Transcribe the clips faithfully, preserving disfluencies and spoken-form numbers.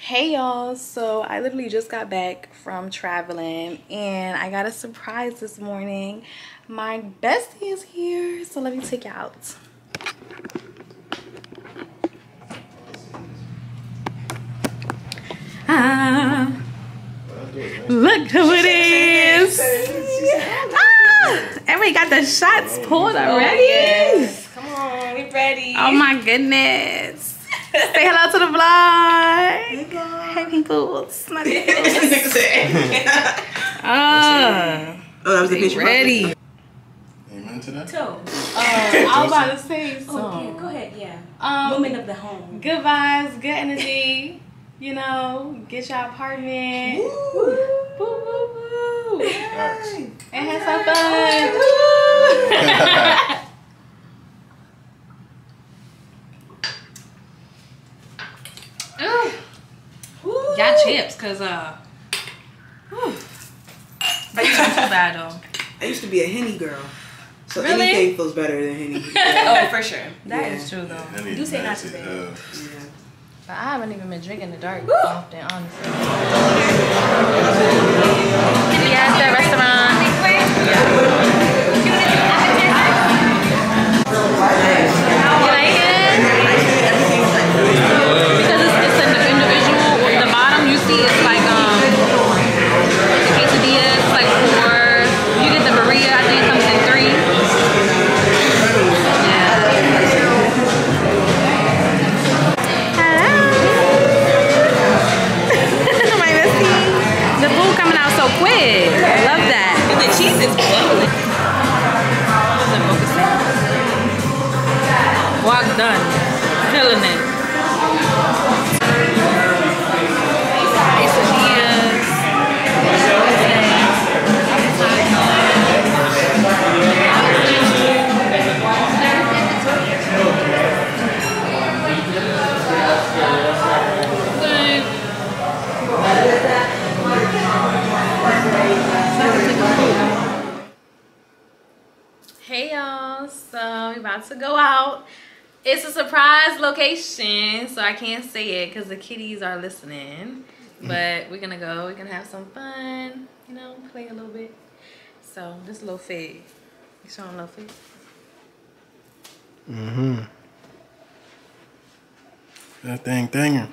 Hey y'all, so I literally just got back from traveling and I got a surprise this morning. My bestie is here, so let me take you out. Ah, look who it is. Ah, everybody got the shots pulled already. Oh, yes. Come on, we ready. Oh my goodness. Say hello to the vlog. Hey, hey people. Ah, oh, that was the picture. Ready. Amen to that. So, Uh, I was about to say oh, something. yeah, go ahead, yeah. Um, Woman of the home. Good vibes, good energy. You know, get your apartment. Woo. Woo, woo, woo. Nice. And have some fun. Got chips, cause uh, whew. I used to be too bad though. I used to be a Henny girl, so Really? anything feels better than Henny. Oh, for sure. That Yeah. is true though. That You say not nasty, to bad. uh, Yeah. But I haven't even been drinking the dark often, honestly. We at the restaurant. You like it? Because it's, it's an individual. The bottom you see it's like um the quesadilla is like four. You get the burrito, I think it comes in three. My bestie. The food coming out so quick. Love that. And the cheese is bubbling. Walk done. Feeling it. Hey y'all, so we about to go out. It's a surprise location, so I can't say it because the kitties are listening. But we're gonna go, we're gonna have some fun, you know, play a little bit. So this little fig. You showing a little fig? Mm-hmm. That thing thinging.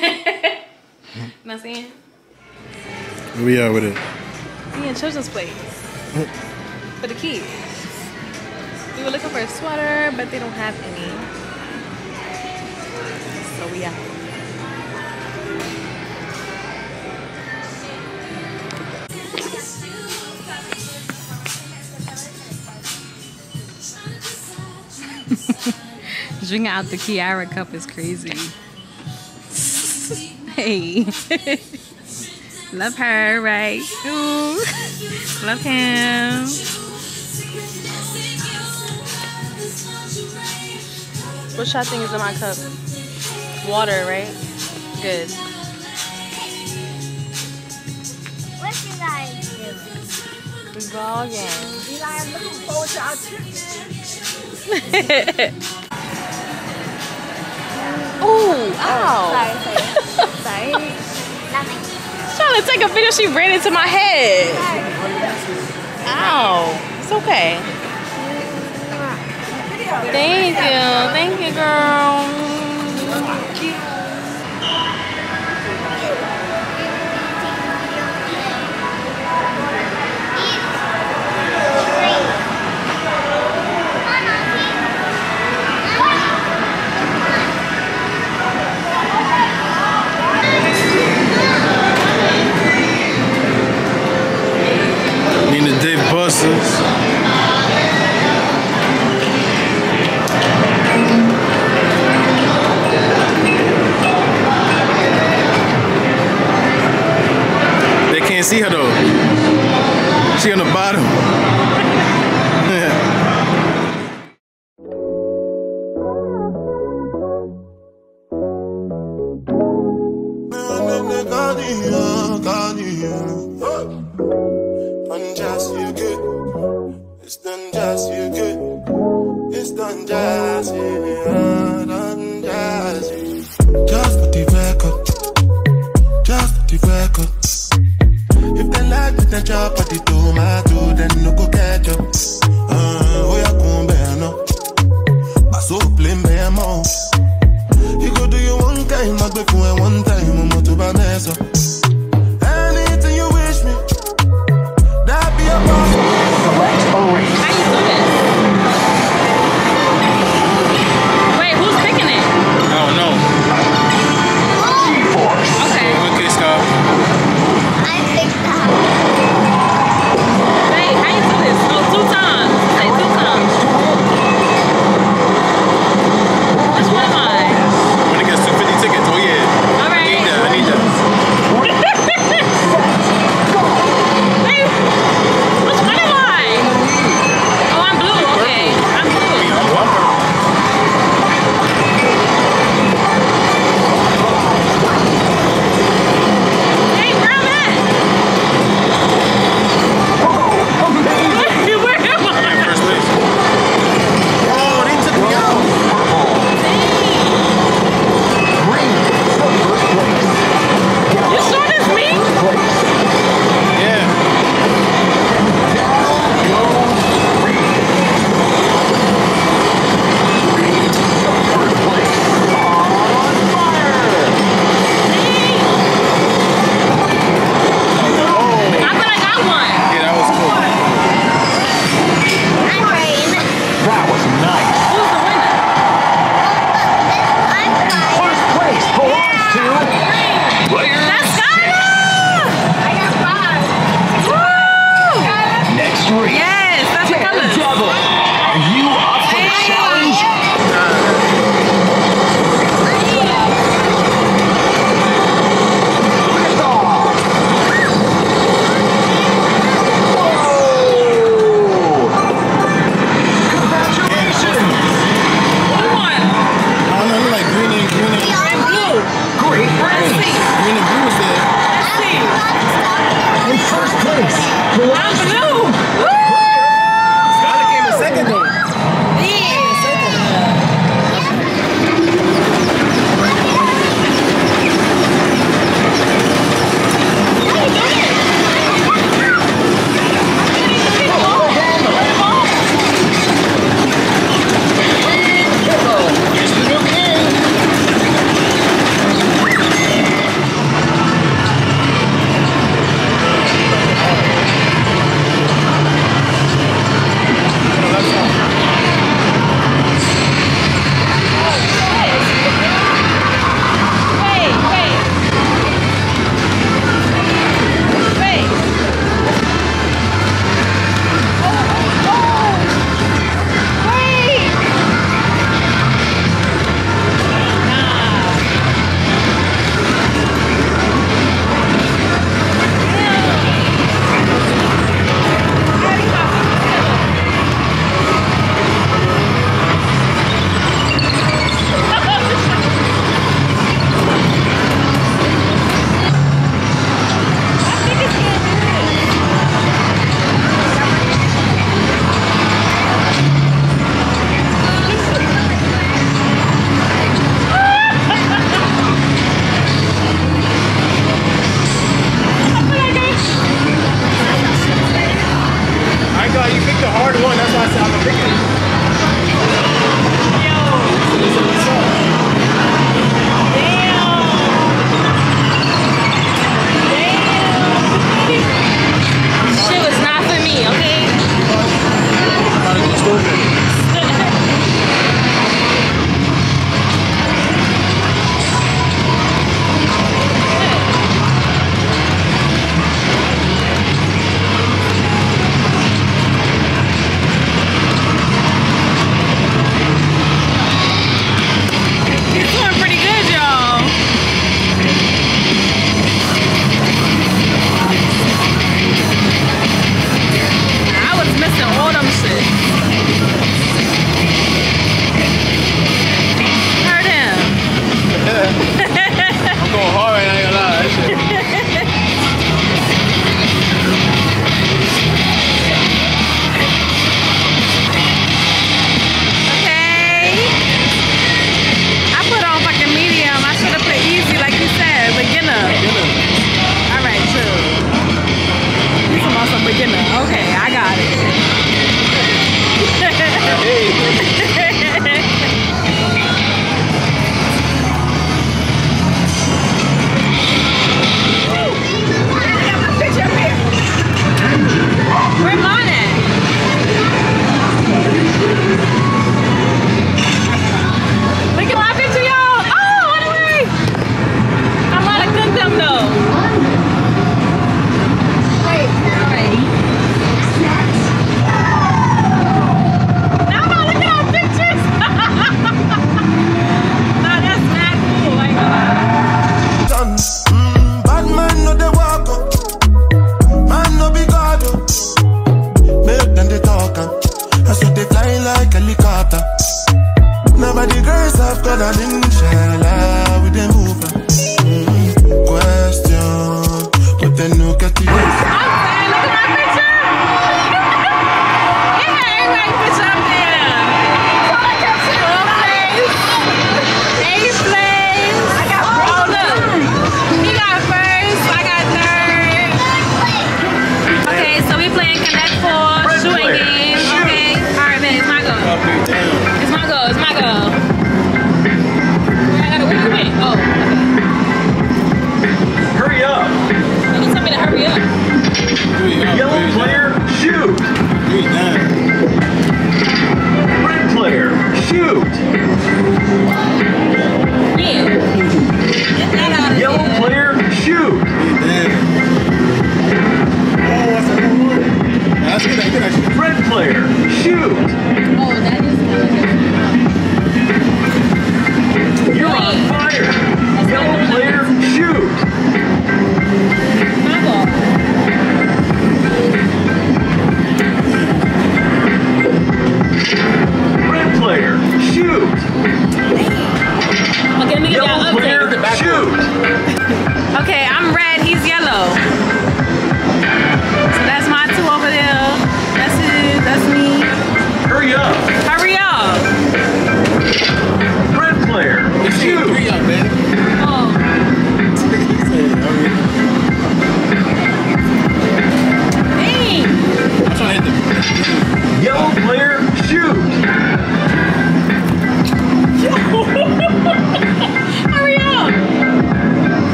Not seeing? Where we at with it? We in children's place for the kids. We were looking for a sweater, but they don't have any. So we out. Drinking out the Kiara cup is crazy. Hey. Love her, right? Ooh. Love him. What y'all think is in my cup? Water, right? Good. What you guys do? We vlogging. You guys looking forward to our trip? Ooh, ow. Sorry, sorry. Sorry. Nothing. Trying to take a video, she ran into my head. Ow. It's okay. Thank you. Thank you, girl. Nina Dave Busters. They can't see her though. She on the bottom. It's done just you good. It's done just you, done just you. Just for the record, mag be for one time, I'm to buy mess up. Anything you wish me, that be a boss. How you do this? Wait, who's picking it? I don't know. Okay. Okay, Scott. I picked that. Wait, how you do this? Oh, two times. Say two times. Which one am I? When it gets two fifty tickets, oh yeah. All I need right. that, I need that.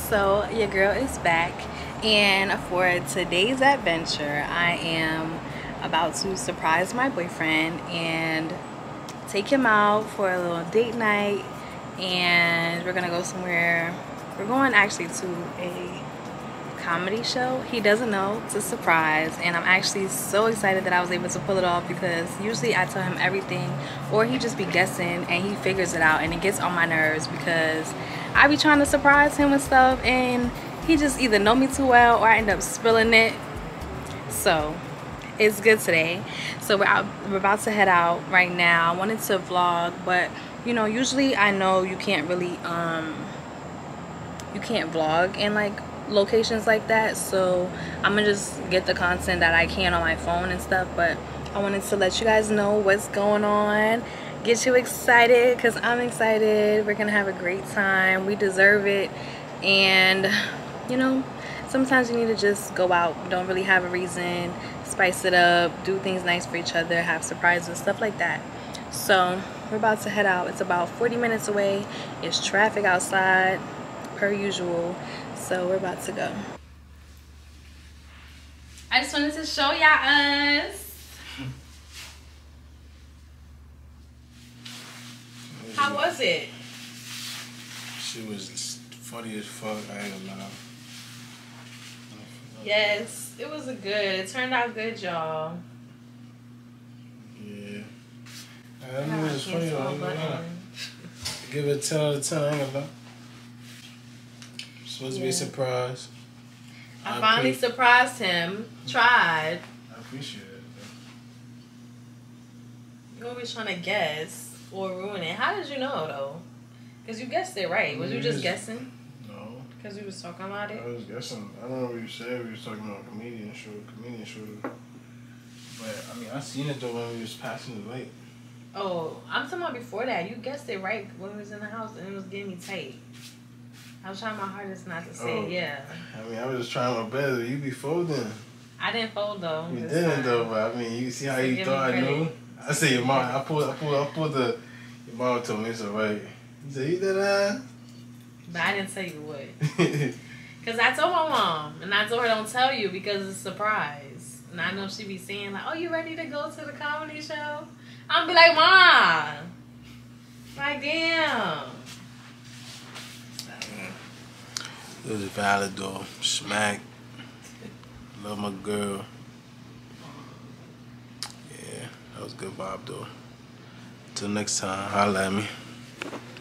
So your girl is back, and for today's adventure I am about to surprise my boyfriend and take him out for a little date night, and we're gonna go somewhere. We're going actually to a comedy show. He doesn't know, it's a surprise, and I'm actually so excited that I was able to pull it off, because usually I tell him everything or he just be guessing and he figures it out, and it gets on my nerves because I be trying to surprise him and stuff and he just either know me too well or I end up spilling it. So it's good today. So we're out, we're about to head out right now. I wanted to vlog, but you know, usually I know you can't really um you can't vlog in like locations like that, so I'm gonna just get the content that I can on my phone and stuff. But I wanted to let you guys know what's going on, get you excited, because I'm excited. We're gonna have a great time, we deserve it. And you know, sometimes you need to just go out, don't really have a reason, spice it up, do things nice for each other, have surprises, stuff like that. So we're about to head out. It's about forty minutes away. It's traffic outside per usual, so we're about to go. I just wanted to show y'all us. How was it? She was funny as fuck, I ain't gonna lie. Yes, it was a good. It turned out good, y'all. Yeah. I knew it was funny though, I ain't gonna lie. Give it a ten out of ten, I ain't gonna lie. Supposed to be a surprise. I, I finally pre- surprised him. Tried. I appreciate it. You always trying to guess or ruin it. How did you know though? Because you guessed it right. Was you just guessing? No. Because we was talking about it? I was guessing. I don't know what you said. We was talking about a comedian show, comedian show. But I mean, I seen it though when we was passing the light. Oh, I'm talking about before that. You guessed it right when we was in the house and it was getting me tight. I was trying my hardest not to say Oh. it, yeah. I mean, I was just trying my best. You be folding. I didn't fold though. You this didn't time. though, but I mean, you see how So you give thought me I knew? credit. I said your mom. I pulled. I pulled. I pulled the. Your mom told me it's alright. You said you did that. But I didn't tell you what. Because I told my mom, and I told her don't tell you because it's a surprise. And I know she be saying like, oh, you ready to go to the comedy show? I'll be like, Mom. Like, damn. It was valid though. Smack. Love my girl. Yeah, that was a good vibe though. Till next time, holla at me.